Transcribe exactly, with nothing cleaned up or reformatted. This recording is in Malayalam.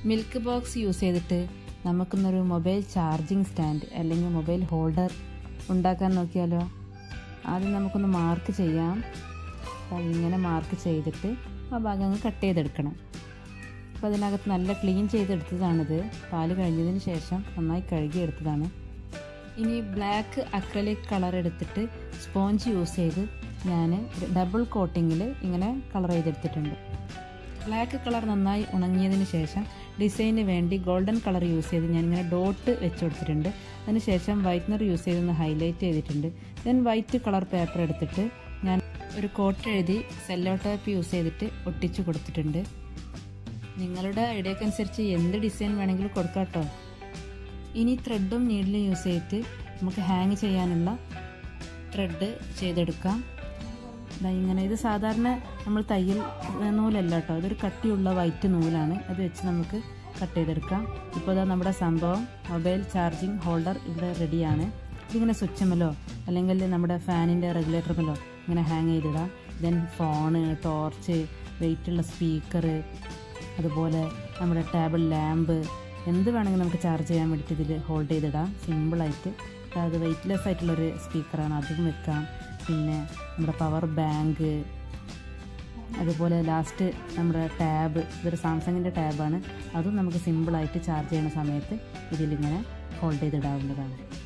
മിൽക്ക് ബോക്സ് യൂസ് ചെയ്തിട്ട് നമുക്കിന്നൊരു മൊബൈൽ ചാർജിങ് സ്റ്റാൻഡ് അല്ലെങ്കിൽ മൊബൈൽ ഹോൾഡർ ഉണ്ടാക്കാൻ നോക്കിയാലോ? ആദ്യം നമുക്കൊന്ന് മാർക്ക് ചെയ്യാം. ഇങ്ങനെ മാർക്ക് ചെയ്തിട്ട് ആ ഭാഗം അങ്ങ് കട്ട് ചെയ്തെടുക്കണം. അപ്പോൾ അതിനകത്ത് നല്ല ക്ലീൻ ചെയ്തെടുത്തതാണിത്. പാല് കഴിഞ്ഞതിന് ശേഷം നന്നായി കഴുകിയെടുത്തതാണ്. ഇനി ബ്ലാക്ക് അക്രലിക് കളർ എടുത്തിട്ട് സ്പോഞ്ച് യൂസ് ചെയ്ത് ഞാൻ ഡബിൾ കോട്ടിങ്ങിൽ ഇങ്ങനെ കളർ ചെയ്തെടുത്തിട്ടുണ്ട്. ബ്ലാക്ക് കളർ നന്നായി ഉണങ്ങിയതിന് ശേഷം ഡിസൈന് വേണ്ടി ഗോൾഡൻ കളർ യൂസ് ചെയ്ത് ഞാനിങ്ങനെ ഡോട്ട് വെച്ച് കൊടുത്തിട്ടുണ്ട്. അതിനുശേഷം വൈറ്റ്നർ യൂസ് ചെയ്തൊന്ന് ഹൈലൈറ്റ് ചെയ്തിട്ടുണ്ട്. ദെൻ വൈറ്റ് കളർ പേപ്പർ എടുത്തിട്ട് ഞാൻ ഒരു കോട്ട് എഴുതി സെല്ലോ ടേപ്പ് യൂസ് ചെയ്തിട്ട് ഒട്ടിച്ച് കൊടുത്തിട്ടുണ്ട്. നിങ്ങളുടെ ഐഡിയക്കനുസരിച്ച് എന്ത് ഡിസൈൻ വേണമെങ്കിലും കൊടുക്കാം കേട്ടോ. ഇനി ത്രെഡും നീഡിലും യൂസ് ചെയ്തിട്ട് നമുക്ക് ഹാങ് ചെയ്യാനുള്ള ത്രെഡ് ചെയ്തെടുക്കാം. ഇങ്ങനെ ഇത് സാധാരണ നമ്മൾ തയ്യൽ നൂലല്ല കേട്ടോ, ഇതൊരു കട്ടിയുള്ള വൈറ്റ് നൂലാണ്. അത് വെച്ച് നമുക്ക് കട്ട് ചെയ്തെടുക്കാം. ഇപ്പോൾ ഇതാ നമ്മുടെ സംഭവം മൊബൈൽ ചാർജിങ് ഹോൾഡർ ഇവിടെ റെഡിയാണ്. ഇതിങ്ങനെ സ്വിച്ചുമല്ലോ അല്ലെങ്കിൽ നമ്മുടെ ഫാനിൻ്റെ റെഗുലേറ്ററുമല്ലോ ഇങ്ങനെ ഹാങ് ചെയ്തിടാം. ദെൻ ഫോണ്, ടോർച്ച്, വെയിറ്റുള്ള സ്പീക്കർ, അതുപോലെ നമ്മുടെ ടേബിൾ ലാമ്പ് എന്ത് വേണമെങ്കിലും നമുക്ക് ചാർജ് ചെയ്യാൻ വേണ്ടിയിട്ട് ഇതിൽ ഹോൾഡ് ചെയ്തിടാം സിമ്പിളായിട്ട്. അത് വെയ്റ്റ്ലെസ് ആയിട്ടുള്ളൊരു സ്പീക്കറാണ്, അതും വെക്കാം. പിന്നെ നമ്മുടെ പവർ ബാങ്ക്, അതുപോലെ ലാസ്റ്റ് നമ്മുടെ ടാബ്, ഇതൊരു സാംസങ്ങിൻ്റെ ടാബാണ്, അതും നമുക്ക് സിമ്പിളായിട്ട് ചാർജ് ചെയ്യുന്ന സമയത്ത് ഇതിലിങ്ങനെ ഹോൾഡ് ചെയ്തിടാവുന്നതാണ്.